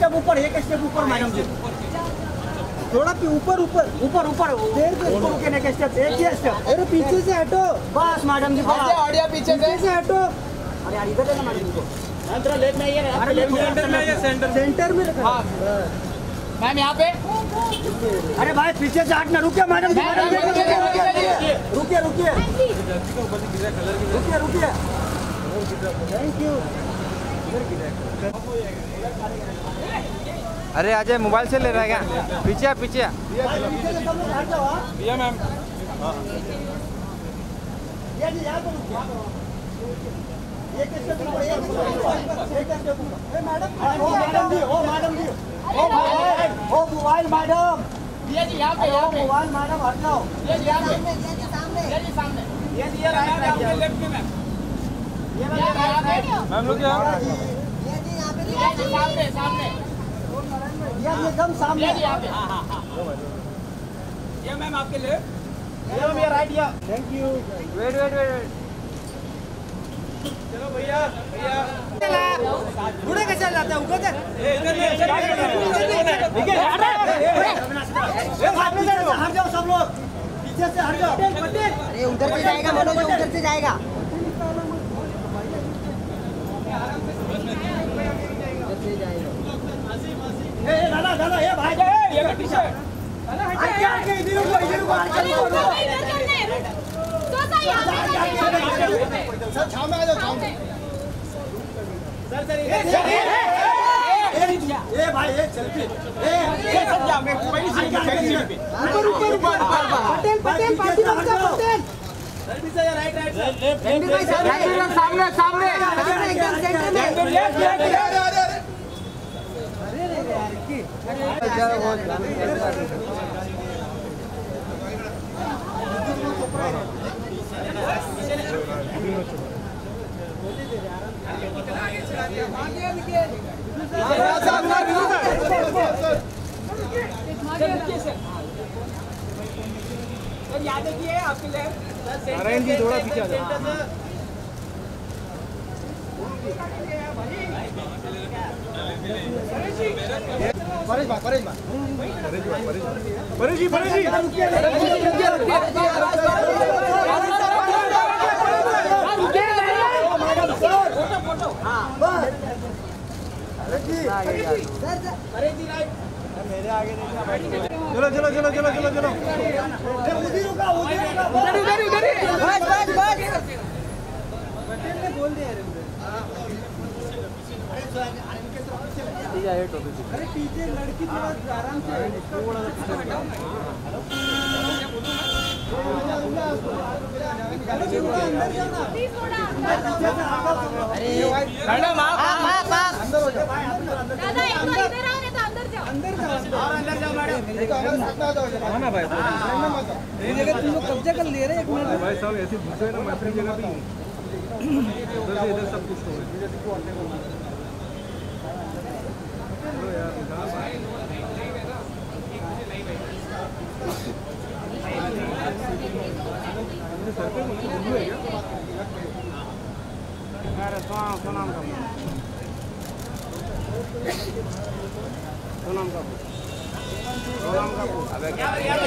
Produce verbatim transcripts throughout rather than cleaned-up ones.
Step ऊपर, एक step ऊपर मैडम जी, थोड़ा ऊपर ऊपर ऊपर ऊपर देर से ऊपर के नेक्स्ट स्टेप, एक ही स्टेप। अरे पीछे से हटो बस मैडम जी, बस ऑडियो पीछे से हटो। अरे यार इधर देना मैडम जी को, थोड़ा लेफ्ट में आइए, अरे लेफ्ट सेंटर में आइए, सेंटर सेंटर में रखो। हां मैम यहाँ पे। अरे भाई पीछे से हटना, रुकिए मैडम जी, रुकिए रुकिए रुकिए रुकिए, थैंक यू। अरे अजय मोबाइल से ले रहा है क्या? पीछे पीछे भैया मैम, मैडम जी, ओ मैडम जी, ओ मोबाइल, ओ मोबाइल मैडम, ये जी यहाँ पे, यहाँ पे मोबाइल मैडम हट जाओ, ये जी यहाँ पे, ये जी सामने, ये जी सामने, ये जी राइट आपके लेफ्ट में मैम, ये मैम लोग यहाँ, ये जी यहाँ पे, ये जी सामने सामने, ये एकदम सामने, ये जी यहाँ पे, हाँ हाँ हाँ, ये मैम आपके लेफ्ट, ये मैम ये राइट, या thank you. Wait wait wait, चलो भैया भैया, बूढ़े कैसे जाता है ऊपर से, इधर ठीक है, हट जाओ सब लोग, पीछे से हट जाओ। अरे उधर से जाएगा मनोज, उधर से जाएगा। ए दादा दादा, ये भाई ये पीछे आके आके इधर को इधर को आके तो सही आ सर छाव में आ जाओ, छाव में सर सर ए भाई एक सेल्फी, ए ये सब जा मैं पहली सीट पे, पहली सीट पे ऊपर ऊपर ऊपर, पटेल पटेल पार्टी का पटेल, सेल्फी से राइट राइट लेफ्ट लेफ्ट सामने सामने एकदम सेंटर में, लेफ्ट लेफ्ट। सर याद देखिए आपके लेफ्ट, नारायण जी थोड़ा पीछे आ जाओ। परेश भाई, परेश भाई, परेश जी, परेश जी, मेरे आगे चलो चलो चलो चलो चलो चलो, उधर रुका उधर रुका, उधर उधर उधर, बस बस बस, पटेल ने बोल दिया। अरे पीछे लड़की थोड़ा आराम से, मैडम आप आप आप अंदर हो जाओ, दादा एक तो इधर आओ, नहीं तो अंदर जाओ, अंदर जाओ और अंदर जाओ मैडम, ना भाई ये जगह तुम लोग कब्जा कर ले रहे हैं। एक मिनट भाई साहब ऐसे घुसे ना, मैं अपनी जगह पे हूँ, उधर से इधर सब कुछ हो गया। सोनाम का सोनाम का सोनाम का अबे क्या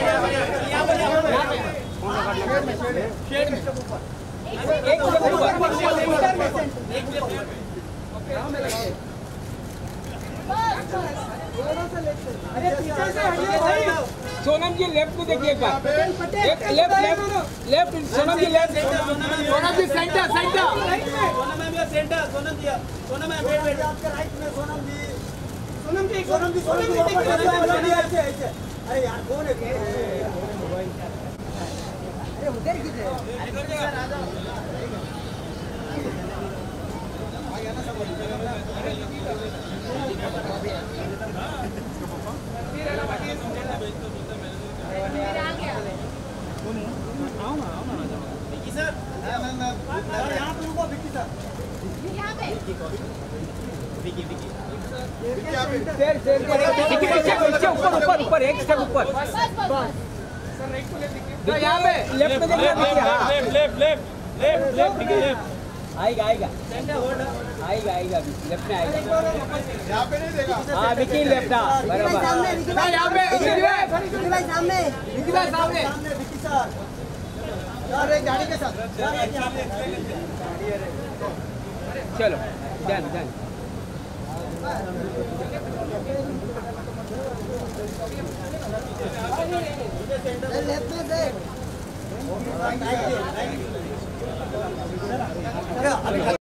शेड में एक अरे पीछे से हटिए भाई। सोनम जी लेफ्ट में देखिए एक बार, एक left left left, Sonam ji left, Sonam ji centre centre, Sonam ma'am ये centre, Sonam ji Sonam ma'am wait wait, आपके राइट में सोनम जी, सोनम जी सोनम जी सोनम जी वापस ऐसे ऐसे। अरे यार कौन है, अरे उधर किधर यहाँ पे रुको विक्की सर, यहाँ पे विक्की विक्की शेर शेर नीचे नीचे ऊपर ऊपर ऊपर एक स्टेप ऊपर, बस बस बस तो यहाँ पे लेफ्ट में देखिए, left left left left left left आएगा आएगा आएगा आएगा अभी लेफ्ट में आएगा यहाँ पे नहीं देगा हाँ विकी लेफ्ट हाँ बराबर सामने विकी भाई यहाँ पे विकी भाई विकी भाई सामने विकी भाई सामने विकी सर और एक गाड़ी के साथ चलो डन डन लेफ्ट में देख अभी